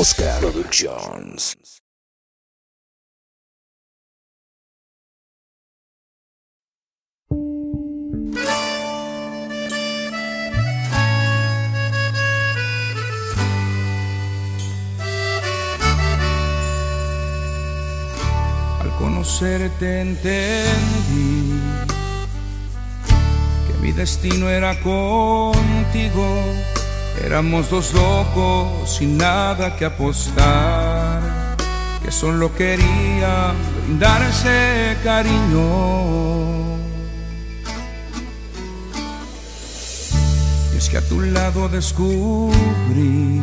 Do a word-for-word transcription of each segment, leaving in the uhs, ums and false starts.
Oscar Productions. Al conocerte entendí que mi destino era contigo. Éramos dos locos sin nada que apostar, que solo quería brindarse cariño. Y es que a tu lado descubrí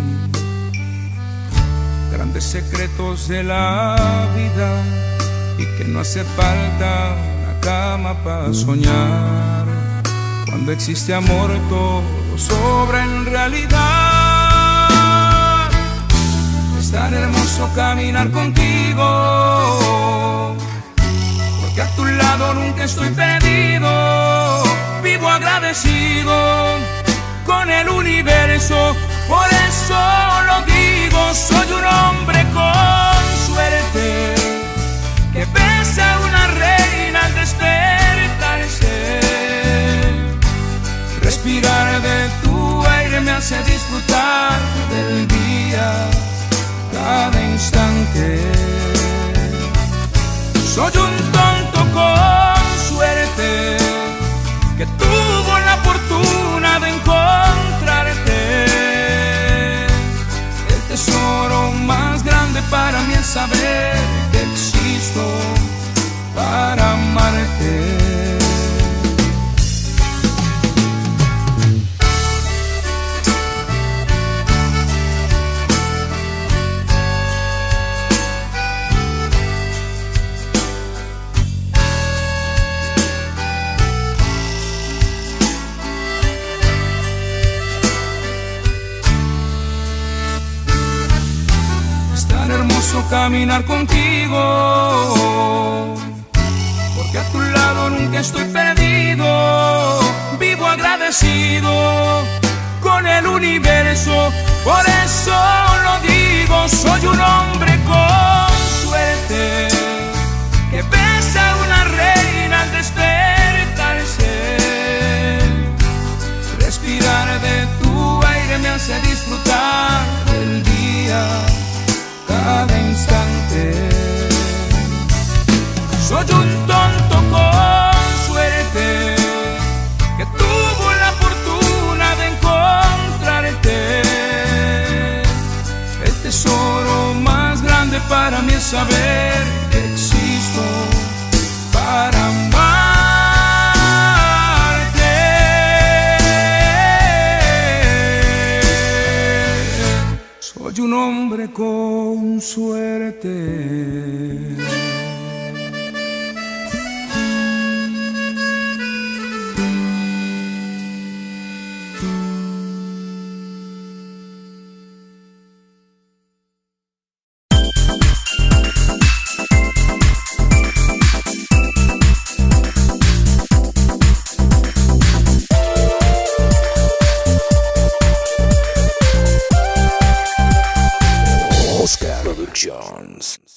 grandes secretos de la vida, y que no hace falta una cama para soñar. Cuando existe amor todo sobra en realidad. Es tan hermoso caminar contigo, porque a tu lado nunca estoy perdido. Vivo agradecido con el universo, por eso lo digo. Soy un hombre con suerte, que besa a una reina al despertarse. Respirar de tu aire me hace disfrutar del día cada instante. Soy un tonto con suerte, que tuvo la fortuna de encontrarte. El tesoro más grande para mí es saber que existo para amarte. Hermoso caminar contigo, porque a tu lado nunca estoy perdido. Vivo agradecido con el universo, por eso lo digo. Soy un hombre con suerte, que besa a una reina al despertarse. Respirar de tu aire me hace disfrutar del día cada instante. Soy un tonto con suerte, que tuvo la fortuna de encontrarte. El tesoro más grande para mí es saber que existo para amarte. Soy un hombre con suerte. Oscar Productions.